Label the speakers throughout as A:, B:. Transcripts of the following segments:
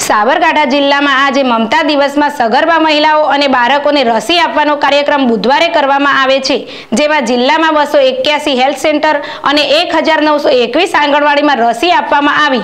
A: સાબરકાંઠા જિલ્લામાં આજે મમતા દિવસમાં સગર્ભા મહિલાઓ અને બાળકોને રસી આપવાનો કાર્યક્રમ બુધવારે કરવામાં આવે છે, જેમાં જિલ્લામાં 281 હેલ્થ સેન્ટર અને 1921 આંગણવાડીમાં રસી આપવામાં આવી।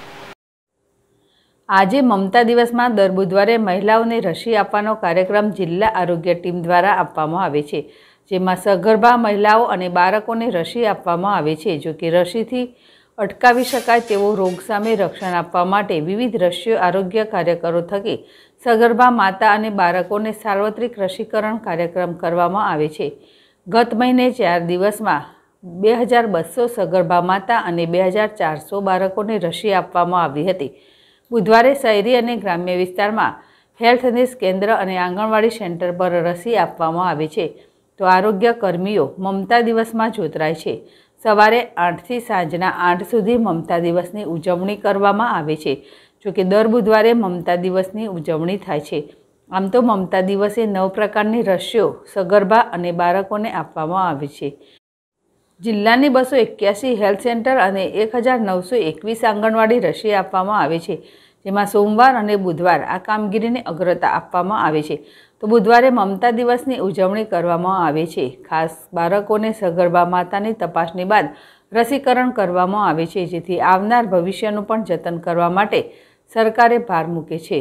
B: આજે મમતા દિવસમાં દર બુધવારે મહિલાઓને રસી આપવાનો કાર્યક્રમ જિલ્લા આરોગ્ય ટીમ દ્વારા આપવામાં આવે છે, જેમાં સગર્ભા મહિલાઓ અને બાળકોને રસી આપવામાં આવે છે। જો કે રસીથી અટકાવી શકાય તેવો રોગ સામે રક્ષણ આપવા માટે વિવિધ રસીઓ આરોગ્ય કાર્યકરો થકી સગર્ભા માતા અને બાળકોને સાર્વત્રિક રસીકરણ કાર્યક્રમ કરવામાં આવે છે। ગત મહિને 4 દિવસમાં 2200 સગર્ભા માતા અને 2400 બાળકોને રસી આપવામાં આવી હતી। બુધવારે શહેરી અને ગ્રામ્ય વિસ્તારમાં હેલ્થ કેન્દ્ર અને આંગણવાડી સેન્ટર પર રસી આપવામાં આવે છે, તો આરોગ્ય કર્મીઓ મમતા દિવસમાં જોતરાય છે। સવારે 8 થી સાંજના 8 સુધી મમતા દિવસની ઉજવણી કરવામાં આવે છે। જોકે દર બુધવારે મમતા દિવસની ઉજવણી થાય છે। આમ તો મમતા દિવસે 9 પ્રકારની રસીઓ સગર્ભા અને બાળકોને આપવામાં આવે છે। જિલ્લાની 281 હેલ્થ સેન્ટર અને 1921 આંગણવાડી રસી આપવામાં આવે છે, જેમાં સોમવાર અને બુધવાર આ કામગીરીને અગ્રતા આપવામાં આવે છે। તો બુધવારે મમતા દિવસની ઉજવણી કરવામાં આવે છે। ખાસ બાળકોને સગર્ભા માતાની તપાસણી બાદ રસીકરણ કરવામાં આવે છે, જેથી આવનાર ભવિષ્યનું પણ જતન કરવા માટે સરકારે ભાર મૂકે છે।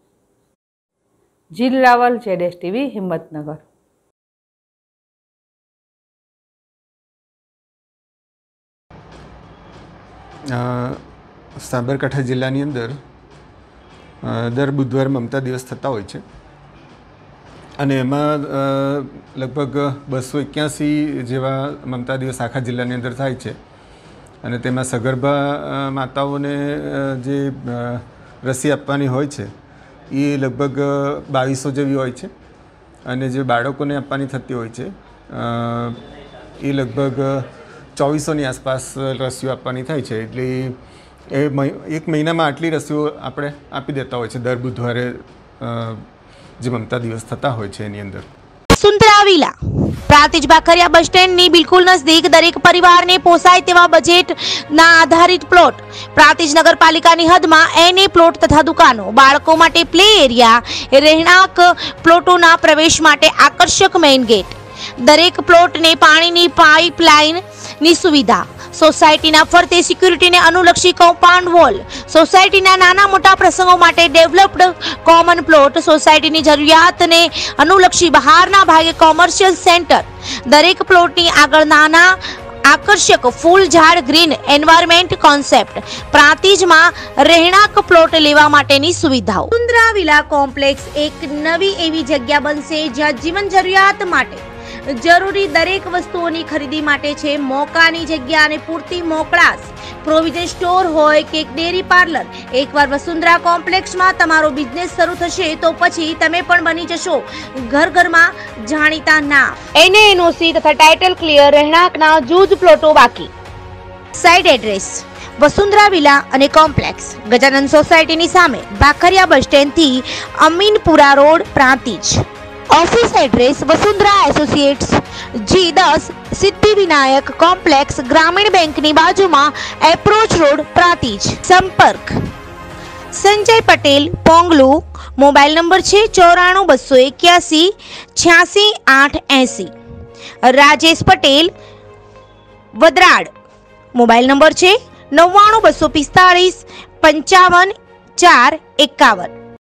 B: જીલ રાવલ, ZS TV, હિંમતનગર।
C: સાબરકાંઠા જિલ્લાની અંદર દર બુધવારે મમતા દિવસ થતા હોય છે અને એમાં લગભગ 281 જેવા મમતા દિવસ આખા જિલ્લાની અંદર થાય છે અને તેમાં સગર્ભા માતાઓને જે રસી આપવાની હોય છે એ લગભગ 2200 જેવી હોય છે અને જે બાળકોને આપવાની થતી હોય છે એ લગભગ 2400ની આસપાસ રસીઓ આપવાની થાય છે। એટલે એક મહિનામાં આટલી રસીઓ આપણે આપી દેતા હોય છે દર બુધવારે જે મમતા દિવસ થતા હોય છે એની અંદર।
D: Vasundhara villa Prantij Bhakhariya bus stand ની બિલકુલ નજદીક દરેક પરિવારને પોસાય તેવા બજેટ ના આધારિત પ્લોટ, પ્રાંતિજ નગરપાલિકાની હદમાં એને પ્લોટ તથા દુકાનો, બાળકો માટે પ્લે એરિયા, રહેણાંક પ્લોટોના પ્રવેશ માટે આકર્ષક મેઇન ગેટ, દરેક પ્લોટને પાણીની પાઇપલાઇન ની સુવિધા, સોસાયટીના ફરતે સિક્યુરિટીને અનુલક્ષી કમ્પાઉન્ડ વોલ, સોસાયટીના નાના મોટા પ્રસંગો માટે ડેવલપ્ડ કોમન પ્લોટ, સોસાયટીની જરૂરિયાતને અનુલક્ષી બહારના ભાગે કોમર્શિયલ સેન્ટર, દરેક પ્લોટની આગળ નાના આકર્ષક ફૂલ ઝાડ ગ્રીન એન્વાયરમેન્ટ કોન્સેપ્ટ, પ્રાંતિજમાં રહેણાંક પ્લોટ લેવા માટેની સુવિધાઓ। વસુંધરા વિલા કોમ્પ્લેક્સ એક નવી એવી જગ્યા બનશે જ્યાં જીવન જરૂરિયાત માટે જરૂરી દરેક વસ્તુઓની ખરીદી માટે છે મોકાની જગ્યા અને પૂરતી મોકળાશ, પ્રોવિઝન સ્ટોર હોય કે ડેરી પાર્લર। એકવાર વસુંધરા કોમ્પ્લેક્સમાં તમારો બિઝનેસ શરૂ થશે તો પછી તમે પણ બની જશો ઘર ઘરમાં જાણીતા નામ। NOC તથા ટાઇટલ ક્લિયર રહેણાંકના જૂજ પ્લોટો બાકી। સાઇટ એડ્રેસ વસુંધરા વિલા અને કોમ્પ્લેક્સ, ગજાનંદ સોસાયટીની સામે, ભાખરિયા બસ સ્ટેન્ડથી Aminpura road, Prantij. Office address Vasundhara associates G10 Siddhi Vinayak complex, Gramin bank ની બાજુમાં, એપ્રોચ રોડ, પ્રાંતિજ। સંપર્ક સંજય પટેલ, પોંગલુ, મોબાઈલ નંબર છે 94 281 86 880। રાજેશ પટેલ, વદરાડ, મોબાઈલ નંબર છે 99 245 55 4 51।